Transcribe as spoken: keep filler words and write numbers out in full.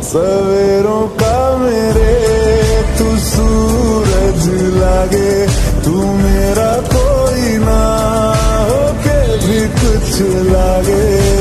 सवेरों का मेरे तू सूरज लागे, तू मेरा कोई ना होके भी कुछ लागे।